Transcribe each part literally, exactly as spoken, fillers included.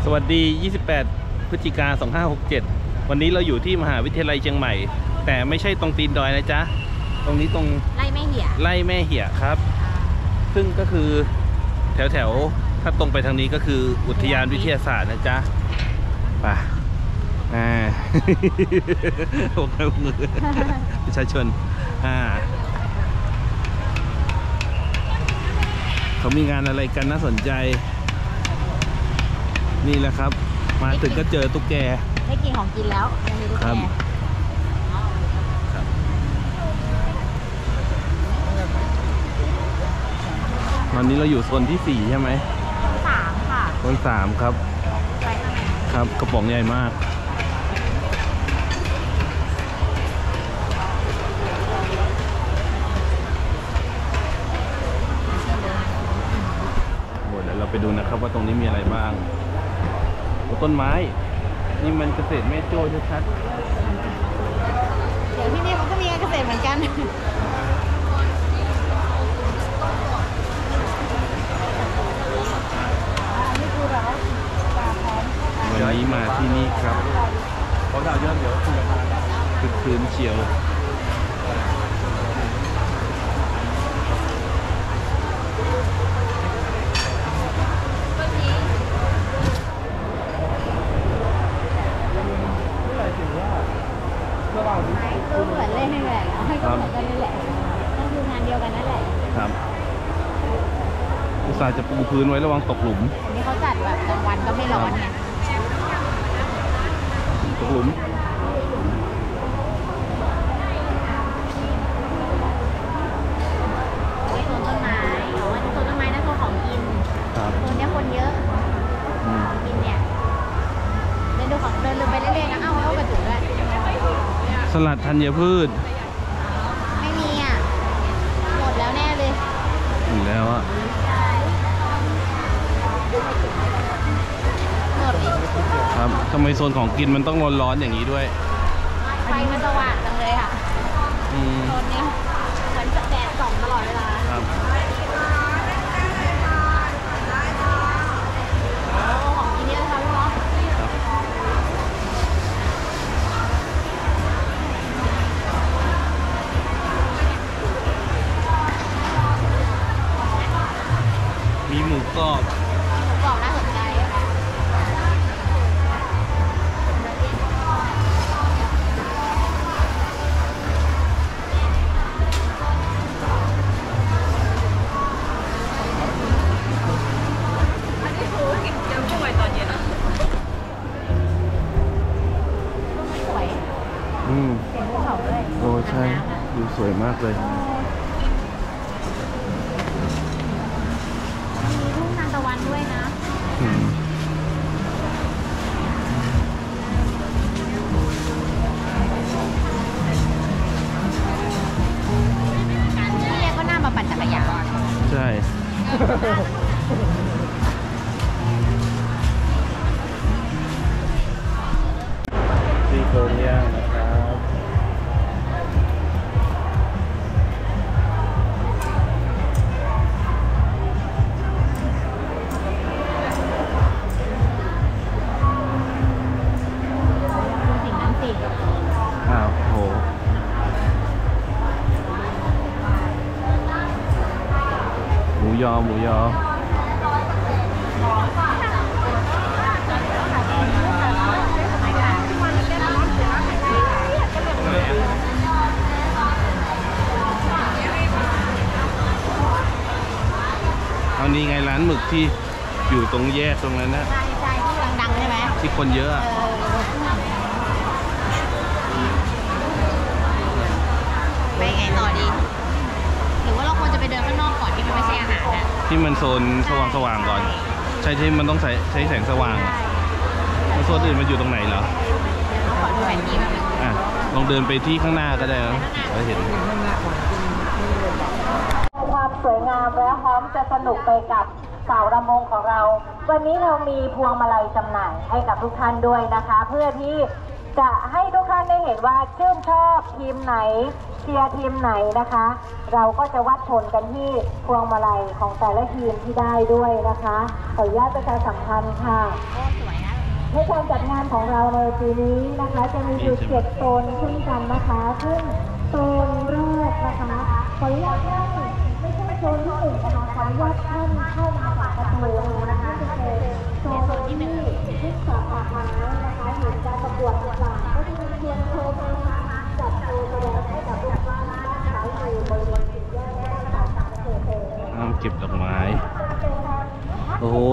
สวัสดียี่สิบแปดพฤศจิกายนสองห้าหกเจ็ดวันนี้เราอยู่ที่มหาวิทยาลัยเชียงใหม่แต่ไม่ใช่ตรงตีนดอยนะจ๊ะตรงนี้ตรงไร่แม่เหี่ยไร่แม่เหี่ยครับซึ่งก็คือแถวแถวถ้าตรงไปทางนี้ก็คืออุทยานวิทยาศาสตร์นะจ๊ะไปอ่าโอ้โหประชาชนอ่าเขามีงานอะไรกันน่าสนใจนี่แหละครับมาถึงก็เจอตุ๊กแกได้กินของกินแล้วยังมีตุ๊กแกวันนี้เราอยู่โซนที่สี่ใช่ไหมสามค่ะโซนสามครับครับกระป๋องใหญ่มากเดี๋ยวเราไปดูนะครับว่าตรงนี้มีอะไรบ้างต้นไม้นี่มันเกษตรแม่โจ้ชัดเดี๋ยวที่นี่มันก็มีงานเกษตรเหมือนกันวันนี้มาที่นี่ครับเขาดาวเยอะเดี๋ยวคือคืนเชียวคือเหมือนเล่นนี่แหละให้ก็เหมือนกันนี่แหละต้องดูงานเดียวกันนั่นแหละครับอุตส่าห์จะปูพื้นไว้ระวังตกหลุมอันนี้เขาจัดแบบกลางวันก็ไม่ร้อนไงตกหลุมไว้โซนต้นไม้อ๋อโซนต้นไม้นั่นโซนของกินโซนนี้คนเยอะของกินเนี่ยเดินดูของเดินลืมไปเรื่อยๆนะเอ้าเอากระจุกด้วยสลัดธัญพืชไม่มีอ่ะหมดแล้วแน่เลยหมดแล้วอ่ะหมดอีกครับทำไมโซนของกินมันต้องร้อนๆอย่างนี้ด้วยไฟมันสว่างจังเลยค่ะโซนนี้เหมือนแดดส่องตลอดเวลาครับของกินเยอะครับพี่ป๊อปมีหมูกรอบหมูกรอบน่าสนใจอืมโอ้ใช่ดูสวยมากเลยมีทุ่งทานตะวันด้วยนะนี่เรียกก็น่ามาปั่นจักรยานใช่ซี่โครงย่างนะครับสิ่งนั้นสิอ้าวโหหมูยอหมูยอเอานี่ไงร้านหมึกที่อยู่ตรงแยกตรงนั้นนะใช่ใช่ที่ดังๆใช่ไหมที่คนเยอะไปไงต่อดีหรือว่าเราควรจะไปเดินข้างนอกก่อนที่มันไม่ใช่อาหารนะที่มันโซนสว่างสว่างก่อนใช่ที่มันต้องใช้ใช้แสงสว่างแล้วโซนอื่นมันอยู่ตรงไหนเหรอเราขอดูแผนที่มาอ่ะลองเดินไปที่ข้างหน้าก็ได้นะเราเห็นความสวยงามและพร้อมจะสนุกไปกับสาวรำวงของเราวันนี้เรามีพวงมาลัยจำหน่ายให้กับทุกท่านด้วยนะคะเพื่อที่จะให้ทุกท่านได้เห็นว่าชื่นชอบทีมไหนเชียร์ทีมไหนนะคะ เราก็จะวัดผลกันที่พวงมาลัยของแต่ละทีมที่ได้ด้วยนะคะขออนุญาตประชาสัมพันธ์ค่ะโอ้สวยนะในการจัดงานของเราในปีนี้นะคะจะมีอยู่เจ็ดโซนขึ้นกันนะคะซึ่งโซนแรกนะคะขออนุญาตท่านไม่ใช่โซนที่หนึ่งนะคะขออนุญาตท่านเข้ามาจากประตูนะคะจะเป็นโซนที่หนึ่งที่สาขาไม้นะคะเห็นการประกวดต่างๆก็จะมีเพียงโชว์นะคะจัดโชว์แสดงให้กับลูกบ้านนะคะอยู่บริเวณสี่แยกและต่างๆเขตน้ำเก็บดอกไม้ โอ้โห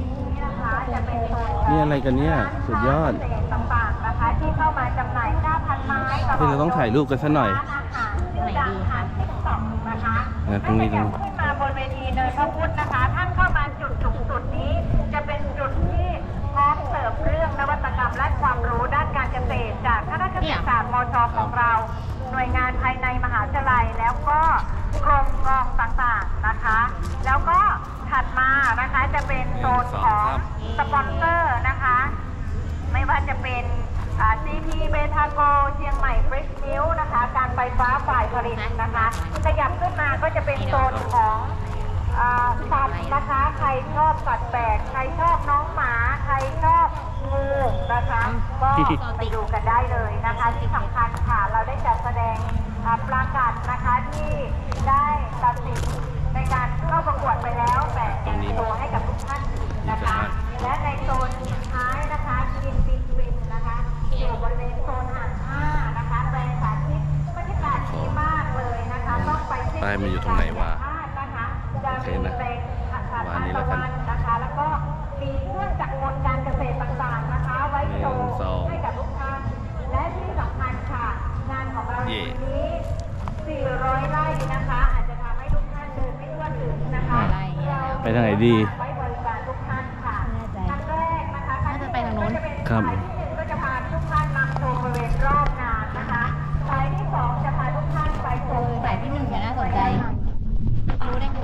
นี่อะไรกันเนี่ย สุดยอดต่างๆนะคะที่เข้ามาจำหน่ายหน้าพันไม้ที่เราต้องถ่ายรูปกันสักหน่อยไหนดีคะนะคะนะตรงนี้ตรงนี้ขึ้นมาบนเวทีเนินพระพุทธนะคะ ท่านเข้ามาจุดสูงสุดนี้ จะเป็นจุดที่พร้อมเสิร์ฟเรื่องนวัตกรรมและความรู้ด้านการเกษตรจากคณะเกษตรศาสตร์มชของเรา หน่วยงานภายในมหาวิทยาลัยแล้วก็กรมกองต่างๆนะคะ แล้วก็ถัดมานะคะจะเป็นโซนของสปอนเซอร์นะคะ ไม่ว่าจะเป็น ซี พี เบทาโกเชียงใหม่ฟริชมิลนะคะ การไฟฟ้าฝ่ายผลิตนะคะขยับขึ้นมาก็จะเป็นโซนของอ่าสัตว์นะคะ ใครชอบสัตว์แปลกใครชอบน้องหมาใครชอบงูนะคะ ก็ไปดูกันได้เลยนะคะ ที่สำคัญค่ะเราได้จัดแสดงอ่าปลากัดนะคะที่ได้ตัดสินในการเข้าประกวดไปแล้วแต่ยังมีตัวให้กับทุกท่านนะคะ และในโซนสุดท้ายนะคะกินบินบินนะคะอยู่บริเวณโซนอ่างห้านะคะแปลงสาธิตบรรยากาศดีมากเลยนะคะต้องไปที่ป้ายมันอยู่ตรงไหนวะนะคะจะโอเคมีนะแปลงผักวางนี้แล้วกันนะคะ แล้วก็มีเครื่องจักรกลการเกษตรต่างๆนะคะ ไว้โชว์หนึ่งสองให้กับทุกท่านและที่สำคัญค่ะงานของเราในเย่ปีนี้สี่ร้อยไร่นะคะอาจจะทำให้ทุกท่านเดินไม่ทั่วถึงนะคะไร่แล้วไปทางไหนดีไว้บริการทุกท่านค่ะแน่ใจครั้งแรกนะคะน่าจะไปทางโน้นครับสายที่หนึ่งก็จะพาทุกท่านนำชมบริเวณรอบงานนะคะสายที่สองจะพาทุกท่านไปชมสายที่หนึ่งเนี่ยน่าสนใจ รู้ได้ไง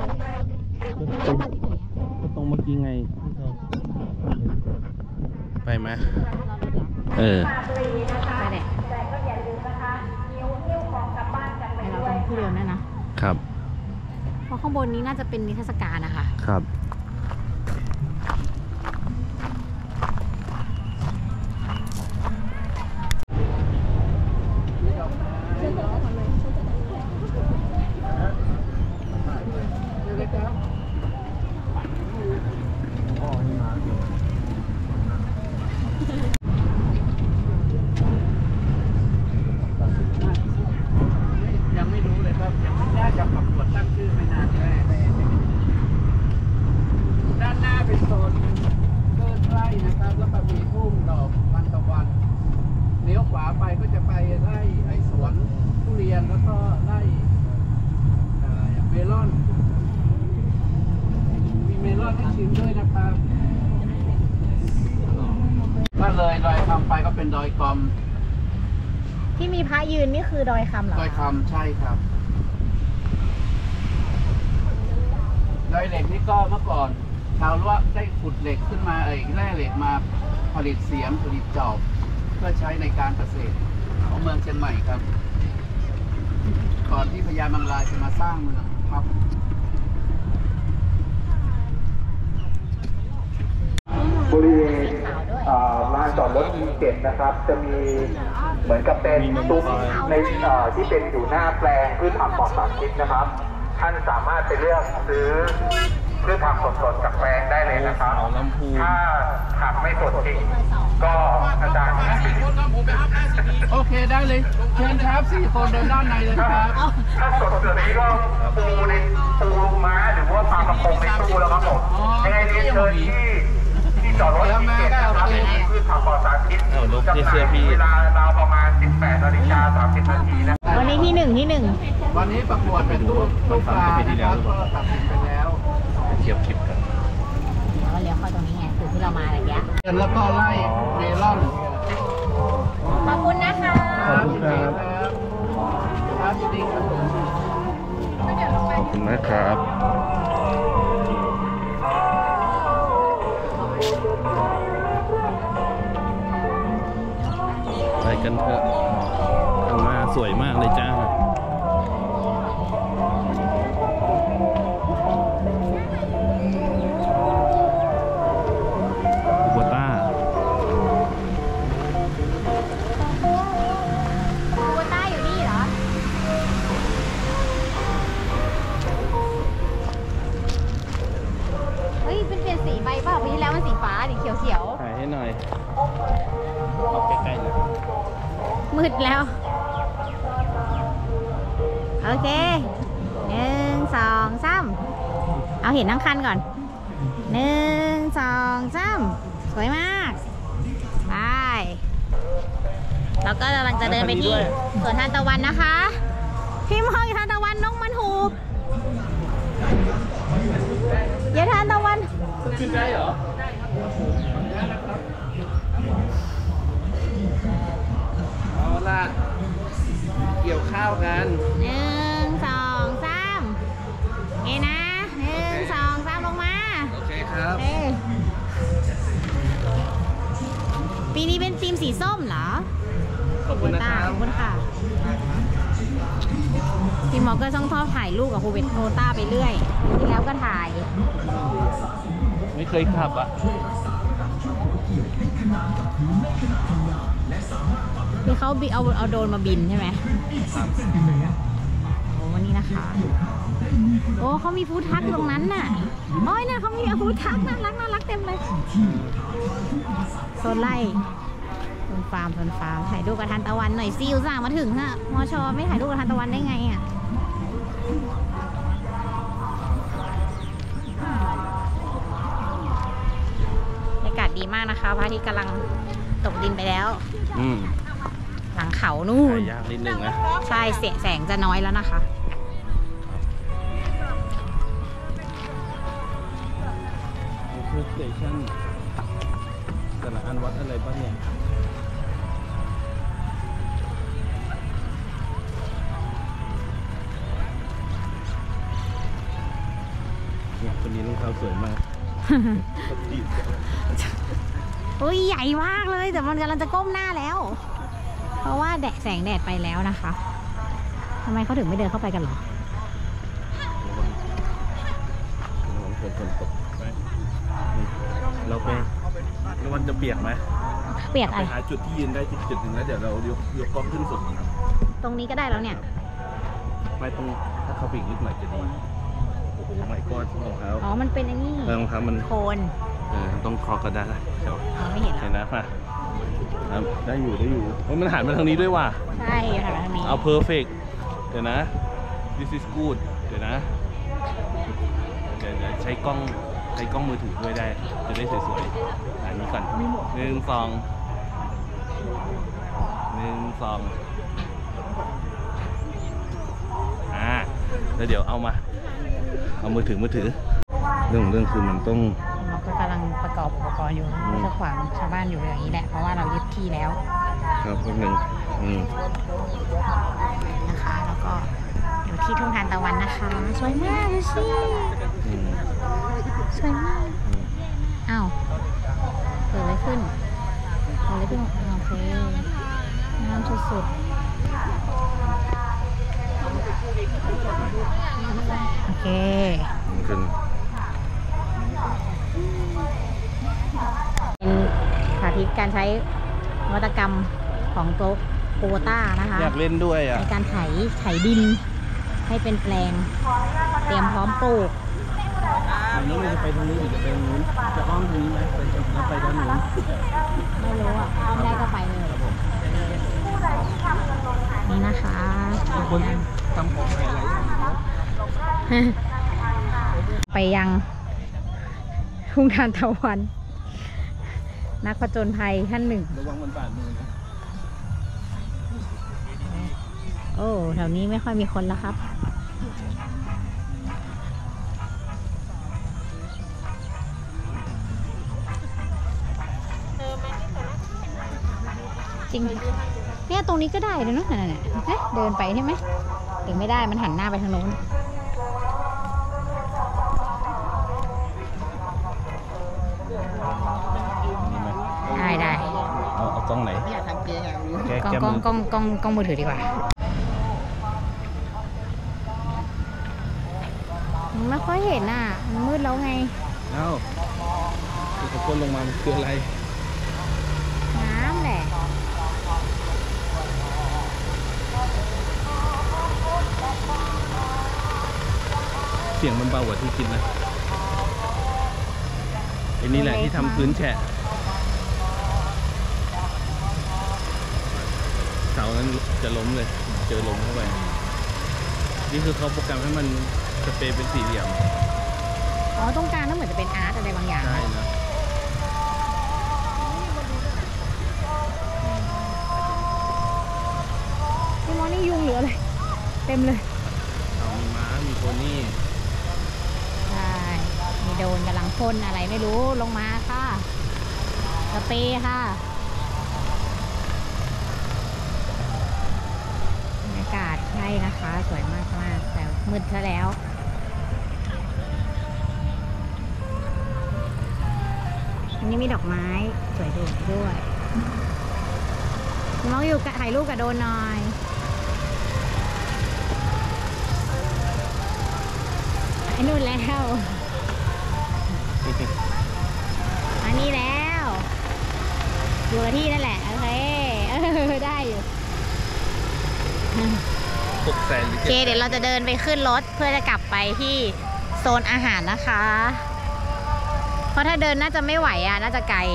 ก็ตรงเมื่อกี้ไง ไปไหมเออฟรีนะคะไปแหละแต่ก็อย่าลืมนะคะนิ้วนิ้วของกลับบ้านกันไปไปเราด้วต้อย งที่เดิมแน่นะครับเพราะข้างบนนี้น่าจะเป็นนิทรรศการนะคะครับยังไม่รู้เลยครับยังไม่น่าจะประกวดตั้งชื่อไม่นานแรกด้านหน้าเป็นโซนเกินไร่นะครับ แล้วก็มีทุ่งดอกมันตะวันเลี้ยวขวาไปก็จะไปไร่ไอสวนทุเรียนแล้วก็ไร่เอ่อเมลอน มีเมลอนให้ชิมด้วยนะครับถ้าเลยดอยคำไปก็เป็นดอยกอมที่มีพระยืนนี่คือดอยคำเหรอดอยคำใช่ครับ ดอยเหล็กนี่ก็เมื่อก่อนชาวละได้ขุดเหล็กขึ้นมาเอยแร่เหล็กมาผลิตเสียมผลิตจอบเพื่อใช้ในการเกษตรของเมืองเชียงใหม่ครับ ก่อนที่พญามังรายจะมาสร้างเมืองครับบริเวณขาวด้วยอ่าลานจอดรถ อี เจ็ด นะครับ จะมีเหมือนกับเป็นซุ้มในอ่าที่เป็นอยู่หน้าแปลงพืชผักปลอดสารพิษนะครับ ท่านสามารถไปเลือกซื้อพืชผักสดๆจากแปลงได้เลยนะครับเอาลำพูนถ้าผักไม่สดจริง ก็อาจารย์โอเคได้เลย เชิญครับสี่คนเดินด้านในเลยครับถ้าสดเกิดนี้ก็ปูในปูม้าหรือว่าปลากระพงในตู้แล้วครับผมยังไงเรียนเชิญที่ที่จอดรถ อี เจ็ด นะครับพืชผักปลอดสารพิษเอาลบจำหที่น่าเสื้อย พี่เวลาราวประมาณ สิบแปดนาฬิกาสามสิบนาทีนะวันนี้ที่หนึ่งที่หนึ่งวันนี้ประกวดเป็นตู้ตู้ปลานะครับก็ตัดสินไปแล้วเทียบคลิปกันแล้วก็เลี้ยวเข้าตรงนี้ไงคือที่เรามาอะไรเงี้ยแล้วก็ไล่เมลอนขอบคุณนะคะขอบคุณครับครับยินดีครับผมขอบคุณนะครับ ไปกันเถอะข้างหน้าสวยมากเลยจ้าคูโบต้าคูโบต้าอยู่นี่เหรอ เฮ้ย เป็นเปลี่ยนสีไปเปล่าปีที่แล้วมันสีฟ้าดิเขียวเขียวถ่ายให้หน่อยเอาใกล้ๆเลยๆมืดแล้ว โอเคหนึ่งสองสามเอาเห็นทั้งคันก่อนหนึ่งสองสามสวยมากไปแล้วก็กำลังจะเดินไปที่สวนทานตะวันนะคะ พี่มองทานตะวันน้องมันหูบอย่าทานตะวันขึ้นได้เหรอ เอาล่ะ เกี่ยวข้าวกันหนึ่งสองสามเอนะหนึ่งสองสามลงมาโอเคครับเอ้ยปีนี้เป็นธีมสีส้มเหรอขอบคุณนะคตารับขอบคุณค่ะพี่หมอก็ต้องชอบถ่ายรูปกับคูเบตโทต้าไปเรื่อยที่แล้วก็ถ่ายไม่เคยขับอ่ะที่เขาบิเอาเอาโดรนมาบินใช่ไหมครับโอ้วันนี้นะคะ โอ้เขามีฟู้ดทักตรงนั้นน่ะโอ้ยเนี่ยเขามีฟู้ดทักน่ารักน่ารักเต็มเลยโซนไล่โซนฟาร์มโซนฟาร์มถ่ายรูปกับทานตะวันหน่อยซิวสั่งมาถึงฮะมอชอไม่ถ่ายรูปกับทานตะวันได้ไงอ่ะบรรยากาศดีมากนะคะพระอาทิตย์กำลังตกดินไปแล้วอืมหลังเขานู่นถ่ายยากนิดนึงนะใช่เสียแสงจะน้อยแล้วนะคะนี่คือสเตชันแต่ละอันวัดอะไรบ้างเนี่ย เนี่ยคนนี้รองเท้าสวยมากโอ้ยใหญ่มากเลยแต่มันกำลังจะก้มหน้าแล้ว เพราะว่าแดดแสงแดดไปแล้วนะคะทำไมเขาถึงไม่เดินเข้าไปกันหรอระวังฝนฝนตกไปเราไปแล้วมันจะเปียกไหมเปียกอะไปไรหาจุดที่ยืนได้จุดจุดหนึ่งแล้วเดี๋ยวเรายกยกกล้องขึ้นสุดครับตรงนี้ก็ได้แล้วเนี่ยไม่ต้องถ้าเขาปีกนิดหน่อยจะดีโอ้โหไม่ก็รองเท้าอ๋อมันเป็นไอ้นี่เออรองเท้ามันโคนเออต้องครอกกันได้เดี๋ยวอ๋อไม่เห็นเห็แล้วนนะมาครับได้อยู่ได้อยู่เฮ้ยมันหันมาทางนี้ด้วยว่ะใช่ค่ะทางนี้เอา perfect เดี๋ยวนะ this is good เดี๋ยวนะเดี๋ยวเดี๋ยวใช้กล้องใช้กล้องมือถือด้วยได้จะได้สวยๆอันนี้ก่อนหนึ่งสองหนึ่งสองอ่าแล้วเดี๋ยวเอามาเอามือถือมือถือ เรื่องของเรื่องคือมันต้องเราก็กำลังประกอบอุปกรณ์อยู่เราจะขวางชาวบ้านอยู่อย่างนี้แหละเพราะว่าเรายึดที่แล้วครับแป๊บหนึ่งอืมนะคะแล้วก็อยู่ที่ทุ่งทานตะวันนะคะสวยมากดูสิอืมสวยมากอืมอ้าวเกิดอะไรขึ้นเกิดอะไรขึ้นโอเคน้ำสุดๆโอเคมันคือเป็นสาธิตการใช้นวัตกรรมของโต๊ะโคโบต้านะคะอยากเล่นด้วยอ่ะในการไถไถดินให้เป็นแปลง เตรียมพร้อมปลูกอันนี้มันจะไปทางนี้หรือจะไปทางนู้นจะอ้อมทางนี้ไหมไปจะไปทางนู้นไม่รู้อ่ะไม่ได้ก็ไปเลย นี่นะคะคนทำของอะไรไปยังทุ่งทานตะวัน นักผจญภัยท่านหนึ่งระวังมันบาดมือนะโอ้แถวนี้ไม่ค่อยมีคนแล้วครับ จริงเนี่ยตรงนี้ก็ได้เลยเนาะนั่นน่ะเอ๊ะเดินไปใช่ไหมหรือไม่ได้มันหันหน้าไปทางโน้นได้ได้เอาเอากล้องไหนแกกล้องแกกล้มืองอกล้องกล้องกล้องมือถือดีกว่าไม่ค่อยเห็นอ่ะมันมืดแล้วไงเอ้าคือเขาพ่นลงมามันคืออะไรน้ำแหละเสียงมันเบากว่าที่คิดนะไอ้นี่แหละที่ทำพื้นแฉะเสานั้นจะล้มเลย เจอลมเข้าไป นี่คือเขาโปรแกรมให้มันสเปรย์เป็นสี่เหลี่ยมอ๋อตรงกลางนั่นเหมือนจะเป็นอาร์ตอะไรบางอย่างใช่นะพี่มอนี่ยุงหรืออะไรเต็มเลยเอามีม้า มีโพนี่ใช่มีโดนกำลังพ่นอะไรไม่รู้ลงมาค่ะสเปรย์ค่ะบรรยากาศใช่นะคะสวยมากมากแต่มืดซะแล้วอันนี้มีดอกไม้สวยด้วยด้วยน้องอยู่ถ่ายรูปกับโดนหน่อยไอ้นู่นแล้วอันนี้แล้วอยู่กับที่นั่นแหละโอเคเออได้อยู่หกแสนหรือโอเคเดี๋ยวเราจะเดินไปขึ้นรถเพื่อจะกลับไปที่โซนอาหารนะคะ เพราะถ้าเดินน่าจะไม่ไหวอ่ะน่าจะไกล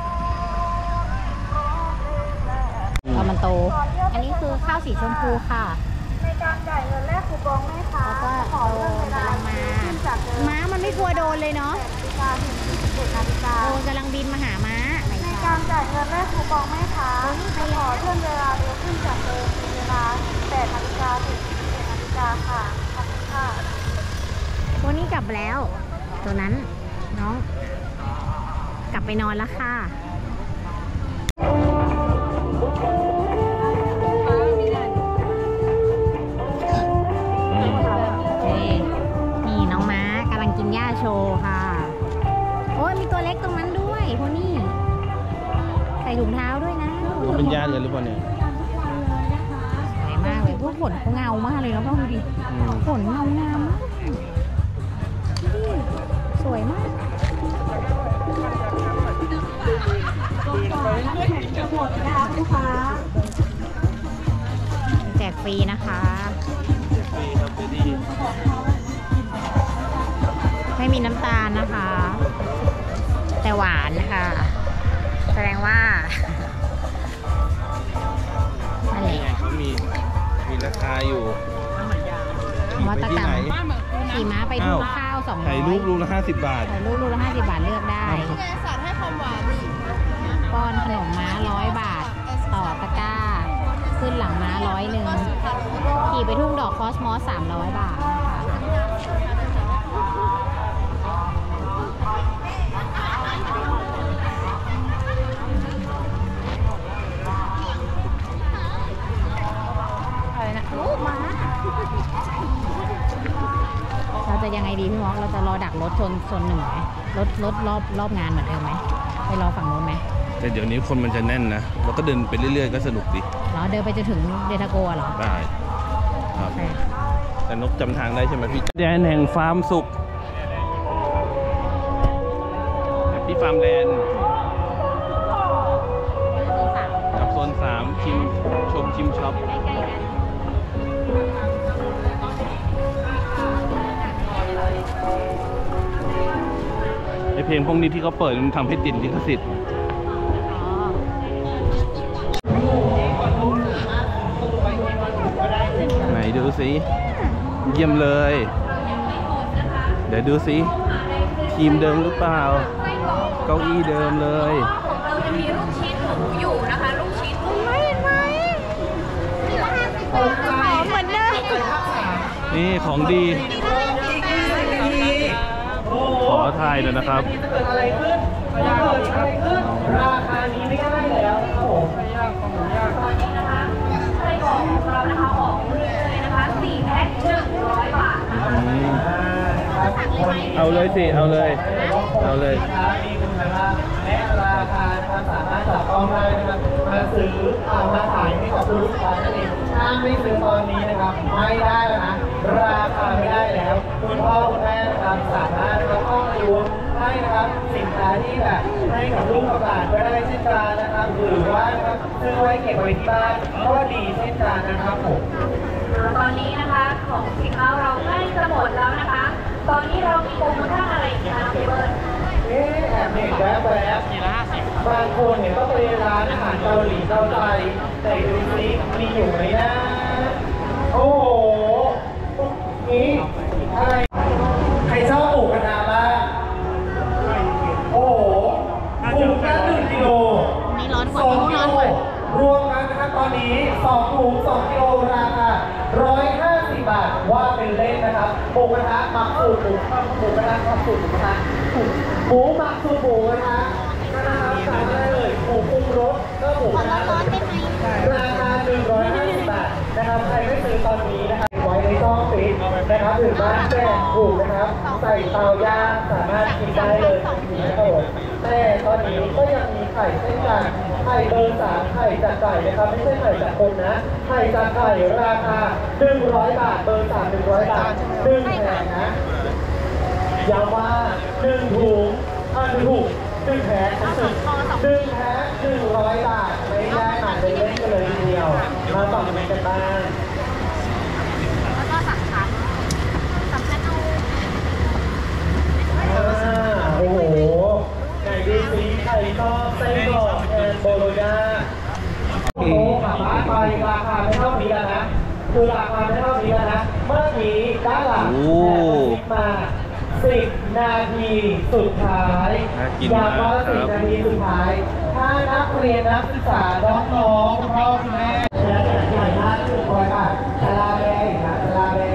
พอมันโตอันนี้คือข้าวสีชมพูค่ะในการจ่ายเงินแลกคูปองแม่ค้าแล้วก็ขอเลื่อนเวลาโดนกำลังมาขึ้นจากเดิมม้ามันไม่กลัวโดนเลยเนาะนาฬิกาถึงสิบเจ็ดนาฬิกาโดนกำลังบินมาหาม้าไหนในคะการจ่ายเงินแลกคูปองแม่ค้าขอเลื่อนเวลาเร็วขึ้นจากเดิมเป็นเวลาแปดนาฬิกาถึงสิบเจ็ดนาฬิกาค่ะขอบคุณค่ะวันนี้กลับแล้ว ตัวนั้นน้อง กลับไปนอนแล้วค่ะนี่น้องม้ากำลังกินหญ้าโชว์ค่ะ โอ้ยมีตัวเล็กตรงนั้นด้วยโพนี่ใส่ถุงเท้าด้วยนะมันเป็นญาติกันหรือเปล่าเนี่ยสวยมากเลยพวกขนเขาเงามากเลยแล้วพ่อดูดิอืมขนเงางามมากดูดิสวยมากแจกฟรีนะคะฟรีครับฟรีดีไม่มีน้ำตาลนะคะ แต่หวานค่ะ แสดงว่าอะไรนี่ไงเขามี มีราคาอยู่มอตไปที่กรรไหนมขี่ม้าไปทุกข้าวสองร้อยถ่ายรูปรูปละห้าสิบบาทถ่ายรูปรูปละห้าสิบบาทเลือกได้ป้อนขนมม้าร้อยบาท ต่อตะกร้า ขึ้นหลังม้าร้อยหนึ่งขี่ไปทุ่งดอกคอสมอสสามร้อยบาทอะไรนะลูกม้าเราจะยังไงดีพี่มอกเราจะรอดักรถชนชนหนึ่งไหมรถรถรอบรอบงานเหมือนเดิมไหมไปรอฝั่งนู้นไหมแต่เดี๋ยวนี้คนมันจะแน่นนะเราก็เดินไปเรื่อยๆก็สนุกดีเหรอเดินไปจนถึงเดทาโกะเหรอได้ครับใช่แต่นกจำทางได้ใช่ไหมพี่แดนแห่งฟาร์มสุขที่ฟาร์มแลนด์กับโซนสามชิมชมชิมช็อปใกล้ๆกันไอเพลงพวกนี้ที่เขาเปิดมันทำให้ติดลิขสิทธิ์อ๋อไหนดูสิเยี่ยมเลย เดี๋ยวดูสิทีมเดิมหรือเปล่า เก้าอี้เดิมเลยเราจะมีลูกชิ้นหมูอยู่นะคะลูกชิ้นไม่เห็นไหมเหมือนเดิมนี่ของดี ขอถ่ายหน่อยนะครับราคานี้ไม่ได้แล้วครับผมไม่ยากของยากไส้กรอกของเรานะคะออกเลยนะคะสี่แพ็คหนึ่งร้อยบาทอืมเอาเลยสิ เอาเลย เอาเลยมีคุณภาพและราคานะครับสามารถจับต้องได้นะครับมาซื้อไม่ซื้อตอนนี้นะครับไม่ได้แล้วนะราคาไม่ได้แล้วคุณพ่อคุณแม่นะครับสามารถนะครับเข้ามาดูให้นะครับสินค้าที่แบบให้กับลูกกับหลานก็ได้เช่นกันนะครับหรือว่านะครับซื้อไว้เก็บไว้ที่บ้านก็ดีเช่นกันนะครับผมตอนนี้นะคะของสินค้าเราใกล้จะหมดแล้วนะคะ ตอนนี้เรามีโปรโมชั่นอะไรอีกคะน้องเบิร์ดเอ๊ะแอบเห็นแวบแวบบางคนเนี่ยก็ไปร้านอาหารเกาหลีเกาใจแต่ดูซิมีอยู่ไหมนะโอ้โหนี่อะไรใครชอบหมูกระทะบ้างโอ้โหหมูกระทะหนึ่งกิโลนี่ร้อนกว่าสองนี่กิร้อนโลกว่ารวมกันนะครับตอนนี้สองถุงสองกิโลราคาร้อยห้าสิบบาทว่าเป็นเล่นนะครับหมูกระทะหมักสูตรหมูหมูกระทะหมักสูตรหมูกระทะหมูหมักสูตรหมูกระทะนะครับสั่งได้เลยหมูปรุงรสก็หมูกระทะร้อนได้ไหมราคาหนึ่งร้อยห้าสิบบาทนะครับใครไม่ซื้อตอนนี้นะครับไว้ในซองฟิตนะครับหรือบ้านแจกถูกนะครับใส่เตาย่างสามารถกินได้เลยนะครับผมแต่ตอนนี้ก็ยังมีไข่เช่นกันไข่เบอร์สามไข่จากไก่นะครับไม่ใช่ไข่จากคนนะไข่จากไก่ราคาหนึ่งร้อยบาทเบอร์สามหนึ่งร้อยบาทหนึ่งแผงนะย้ำว่าหนึ่งถุงอ่าหนึ่งถุงหนึ่งแผงหนึ่งหนึ่งแผงหนึ่งร้อยบาทไม่ได้หาเล่นๆกันเลยทีเดียวมาต่อกันกันบ้างแล้วก็สามชั้นสามชั้นเอาอ่าโอ้โหไก่ดีซีไข่ทอดไส้กรอกแอนโบโลญาโอ้โหกลับบ้านไปราคาไม่เท่านี้แล้วนะคือราคาไม่เท่านี้แล้วนะเมื่อกี้ด้านหลังโอ้แอบกระซิบมาสิบนาทีสุดท้ายน่ากินอยากมากว่าคสิบรับนาทีสุดท้าย ถ้านักเรียนนักศึกษาน้องๆคุณพ่อคุณแม่และแต่ใหญ่มากทุกคนค่ะชาลาเบอีกนะชาลาเบ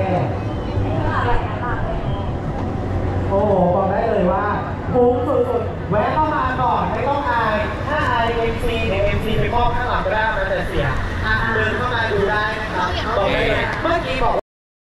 โอ้โหบอกได้เลยว่าคุ้มสุดๆแวะเข้ามาก่อนไม่ต้องอายถ้าอายเอ็มซีเดี๋ยวเอ็มซีไปมอบข้างหลังก็ได้มันจะเสียอ่ะเดินเข้ามาดูได้นะครับบอกได้เลยเมื่อกี้บอก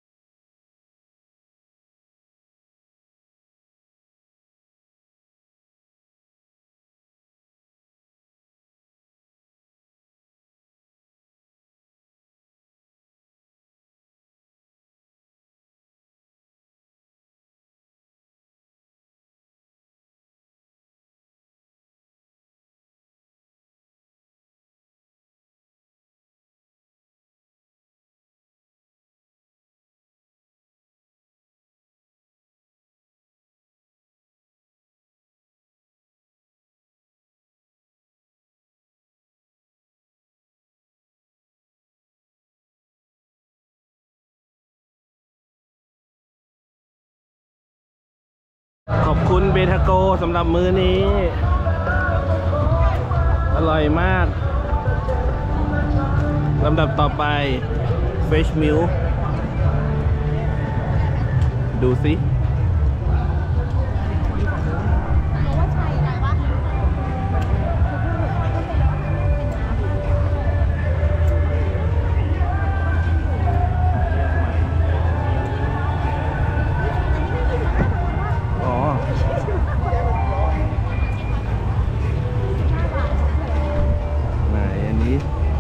ขอบคุณเบทาโกสำหรับมื้อนี้ อร่อยมากลำดับต่อไป Fresh Milk ดูสิ อ๋อ ไหนอันนี้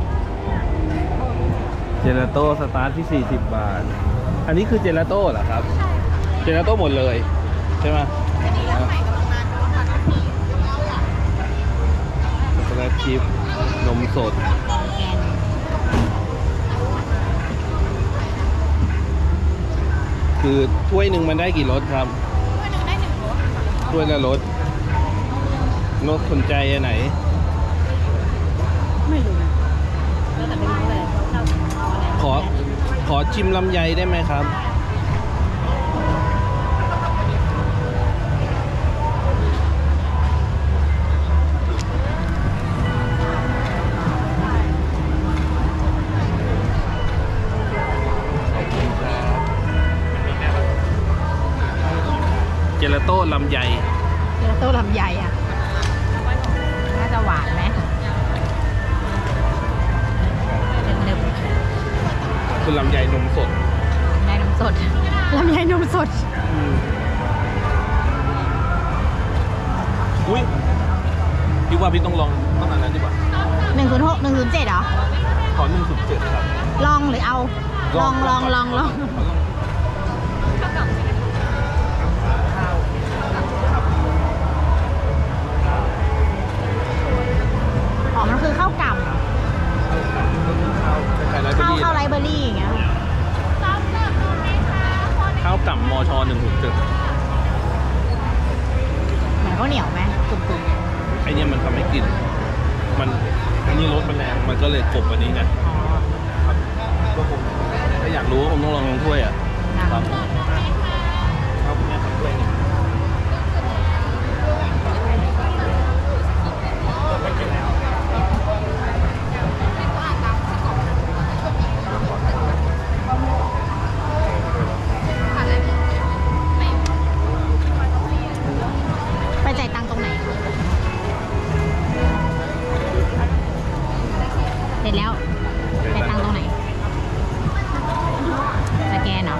เจลาโต้สตาร์ทที่สี่สิบบาท อันนี้คือเจลาโต้เหรอครับ เจลาโต้หมดเลย ใช่ไหมช็อกโกแลตชิพนมสด คือถ้วยหนึ่งมันได้กี่รสครับ ถ้วยละรสนกสนใจอันไหนไม่รู้นะแล้วแต่ไม่รู้เลยเราเอาอะไรขอ ขอชิมลำไยได้ไหมครับ เจลาโต้ลำไยเจลาโต้ลำไยอ่ะ น่าจะหวานไหมเดิมคือลำไยนมสดๆลำไยนมสดลำไยนมสดอุ้ยพี่ว่าพี่ต้องลองต้องอันนั้นดีกว่าหนึ่งศูนย์หก หนึ่งศูนย์เจ็ดเหรอขอหนึ่งสุดเจ็ดครับลองหรือเอา ลองลองลองลองอ๋อมันคือข้าวกล่ำ ข้าวข้าวไรเบอร์รี่อย่างเงี้ยข้าวกล่ำมอชอหนึ่งหกเจ็ดเหมือนข้าวเหนียวไหมกลุ่มไอเนี่ยมันทำให้กลิ่นมันอันนี้รสมันแรงมันก็เลยกลบอันนี้ไงๆอ๋อถ้าอยากรู้ผมต้องลองลองถ้วยอ่ะนะครับครับแม่ทำถ้วยนี่ไปจ่ายตังค์ตรงไหน เสร็จแล้วจ่ายตังค์ตรงไหน สแกนเหรอ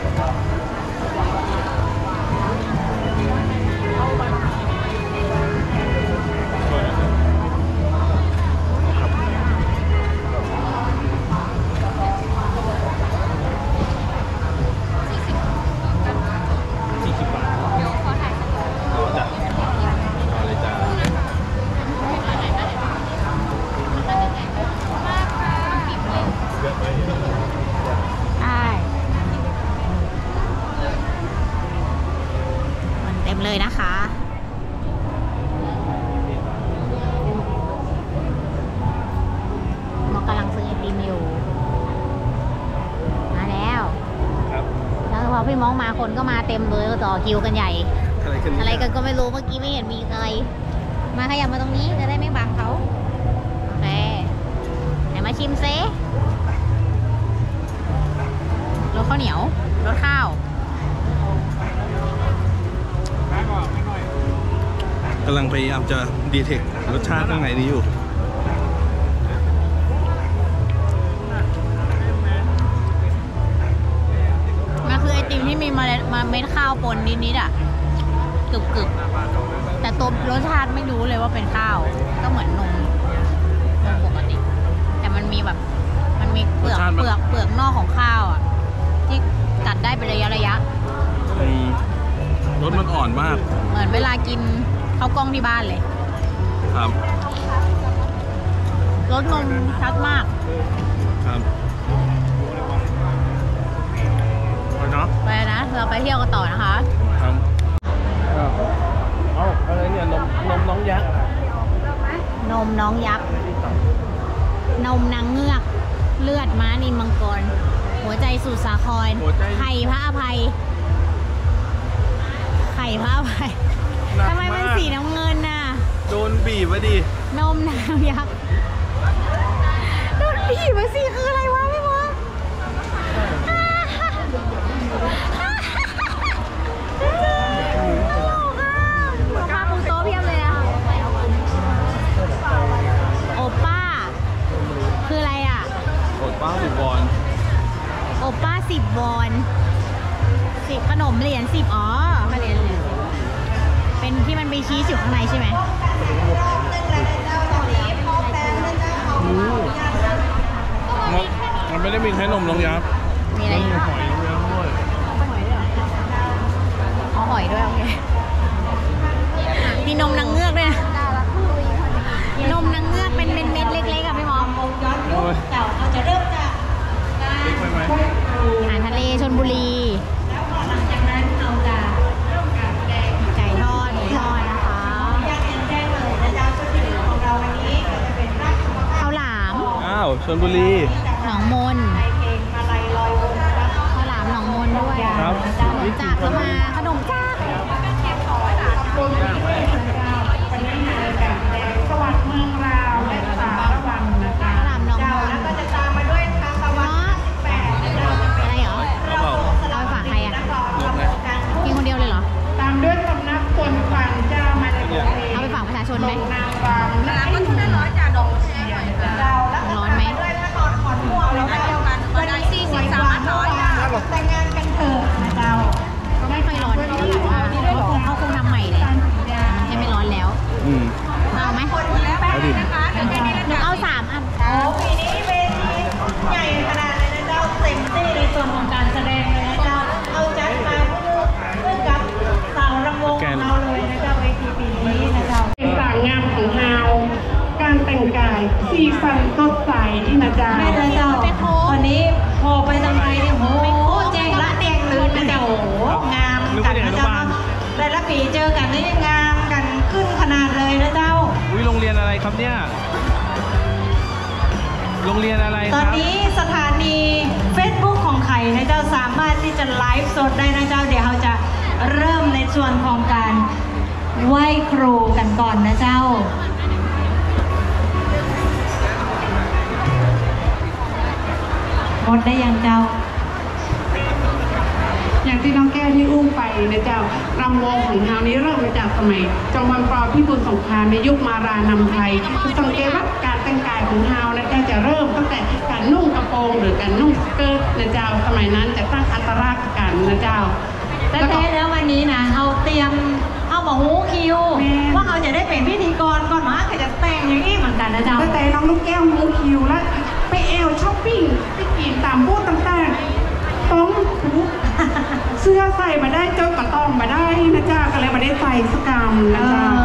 สี่สิบบาทเอาจ้ะเอาเลยจ้าใช่มันเต็มเลยนะคะมอกำลังซื้อไอติมอยู่ มาแล้วครับแล้วพอพี่ม้องมาคนก็มาเต็มเลยก็ต่อคิวกันใหญ่อะไรกันอะไรกันก็ไม่รู้เมื่อกี้ไม่เห็นมีใคร มาขยับมาตรงนี้จะได้ไม่บังเขาโอเคไหนมาชิมเซรสข้าวเหนียวรสข้าวกำลังพยายามจะดีเทครสชาติข้างในนี้อยู่มันคือไอติมที่มีเมล็ดมาเม็ดข้าวปนนิดๆอ่ะกรึบๆแต่ตัวรสชาติไม่รู้เลยว่าเป็นข้าว ก็เหมือนนมนมปกติ แต่มันมีแบบ มันมีเปลือกรสชาติมันเปลือกเปลือกนอกของข้าวอ่ะ ที่กัดได้เป็นระยะระยะอืมรสมันอ่อนมากเหมือนเวลากินข้าวกล้องที่บ้านเลยครับรสนมชัดมากครับไปเนาะไปนะ เราไปเที่ยวกันต่อนะคะครับเอาอะไรเนี่ยนมนมน้องยักษ์นมน้องยักษ์ นมนางเงือก เลือดม้านินมังกร หัวใจสู่สาครหัวใจไข่พระอภัย ไข่พระอภัยหนักทำไมมันากสีน้ำเงินน่ะโดนบีบไว้ดินมนางยักษ์ โดนบีบมาสิคืออะไรวะพี่มดภาพบนโต๊ะเพียบเลยอะโอป้า คืออะไรอ่ะโอดป้าสิบบอลโอป้าสิบบอลสิบขนมเหรียญสิบอ๋อเหรียญเหรียญเป็นที่มันมีชีสอยู่ข้างในใช่ไหมมันมันไม่ได้มีแค่นมน้องยักษ์มีอะไรมันอีมีกหอยน้องยักษ์ด้วยอ๋อหอยด้วยโอเคมีนมนางเงือกด้วยนะนมนางเงือกเป็นเม็ดๆเล็กๆอ่ะพี่หมอโอ้ยเล็กไปไหมอาหารทะเลชลบุรีไก่ทอดหมูทอดนะคะข้าวหลามอ้าวชลบุรีหนองมนข้าวหลามหนองมนด้วยครับขนมจากก็มาขนมจากข้าวหลามหนองมนแล้วก็จะตามมาด้วยทางตะวันอะไรเหรอเอาเปล่าเอาไปฝากใครอ่ะนกไงกินคนเดียวเลยเหรอตามด้วยสำนักคนฟังเจ้ามาในประเทศเอาไปฝากประชาชนไหมนางรำนะคะก็ทุกได้ร้อยจ่าดอกเชียร์เจ้าแล้วร้อนไหมด้วยนครขอนม่วงแล้วเดียวกันก็ได้สี่สิบสามร้อยอ่ะแต่งงานกันเถอะนะเจ้าก็ไม่ค่อยร้อนเท่าไหร่ว่าเขาคงเขาคงทำใหม่เลยการสีดางกายสีสันสดใสนะจ๊ะแม่เจ้าตอนนี้พอไปทางไหนเนี่ยโหแจ้งละแจ้งลืนนะเจ้าโหงามกันนะเจ้าแต่ละปีเจอกันนี่งามกันขึ้นขนาดเลยนะเจ้าอุ้ยโรงเรียนอะไรครับเนี่ยโรงเรียนอะไรครับตอนนี้สถานี Facebook ของไข่นะเจ้าสามารถที่จะไลฟ์สดได้นะเจ้าเดี๋ยวเราจะเริ่มในส่วนของการไหว้ครูกันก่อนนะเจ้าหมดได้ยังเจ้าอย่างที่น้องแก้วที่อุ้มไปนะเจ้ารำวงของเฮานี้เริ่มมาจากสมัยจอมพลปพิบูลสงครามในยุคมารานำไทยคือสังเกตว่าการแต่งกายของเฮานะเจ้าจะเริ่มตั้งแต่การนุ่งกระโปรงหรือการนุ่งสเกิร์ตนะเจ้าสมัยนั้นจะตั้งอัตลักษณ์กันนะเจ้าแต่แท้แล้ววันนี้นะเอาเตรียมเอาหมอหูคิว ว่าเขาจะได้เป็นพิธีกรก่อนมาเขาจะแต่งอย่างนี้เหมือนกันนะเจ้าตั้งแต่น้องลูกแก้วมูคิวแล้วไปแอลช้อปปิ้งไปกินตามบูธต่างๆต้องทุกเสื้อใส่มาได้เจ้ากระตองมาได้นะเจ้าก็เลยมาได้ใส่สกรรมนะเจ้า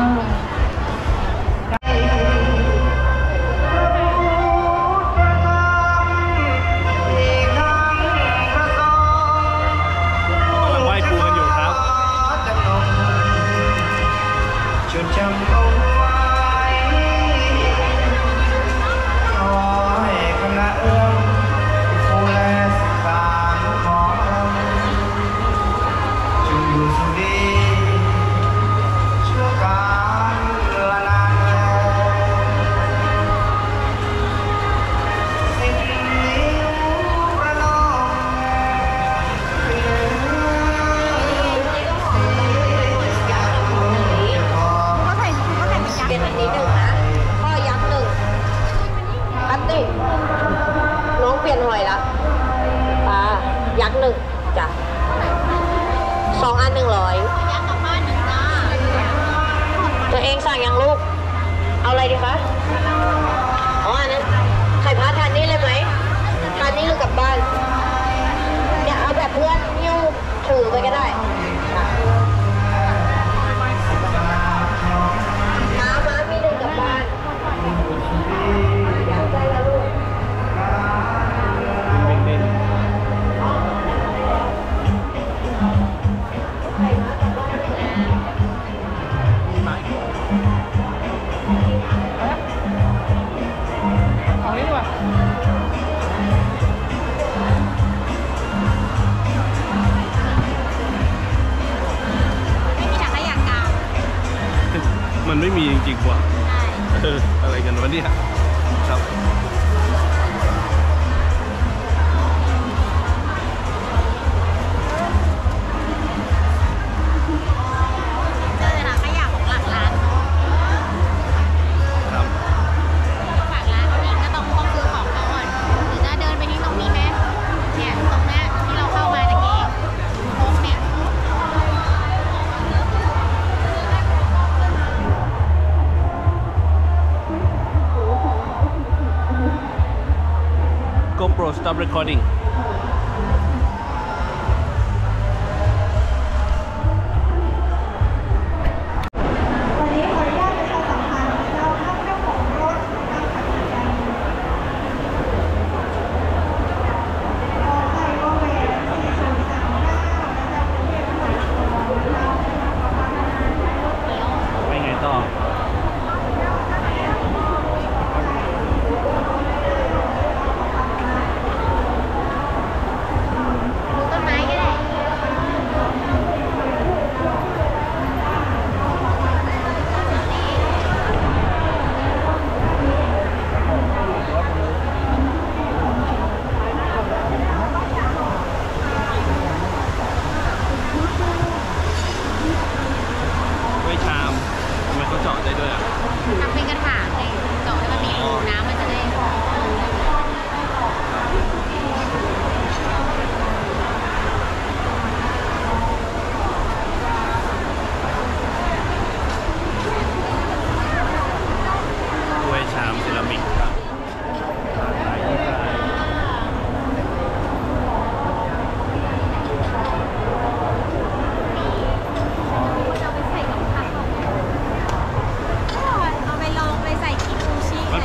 ไหว้ครูกันอยู่ครับจดจำเอาไว้ขอให้คณะเอื้อมผู้แลสถานของเราจงอยู่สุขดีชั่วการละนานแลสิ่งนี้ประนอมเป็นเรื่องเป็นอันนี้หนึ่งนะพ่อยักษ์หนึ่งอัตติน้องเปลี่ยนหอยละอ่ายักษ์หนึ่งจ้ะสองอันหนึ่งร้อยตัวเองสั่งยังลูก เอาอะไรดีคะอ๋ออันนั้นไข่พาทานนี้เลยไหมทานนี้หรือกลับบ้านเนี่ยเอาแบบเพื่อนยิ้วถือไปก็ได้ม้าม้ามีเดินกลับบ้านอยากใจแล้วลูกมันไม่มีจริงๆว่ะเอออะไรกันวะเนี่ยครับเจอถังขยะของหลังร้านครับฝากร้านเขาอีกก็ต้องต้องซื้อของเขาก่อนหรือจะเดินไปที่ตรงนี้ไหมเนี่ยตรงเนี้ยที่เราเข้ามาตะกี้โค้งเนี่ย GoPro stop recording วันนี้ขออนุญาตประชาสัมพันธ์เราท่านเจ้าของรถการขับขี่กันขอไข่วอแหวนสี่ศูนย์สามเก้านะคะกรุงเทพมหานครเราไปไงต่อ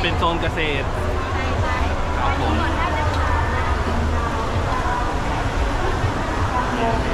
เป็นโซนเกษตรใช่ใช่ครับผมทั้งหมดน่าจะ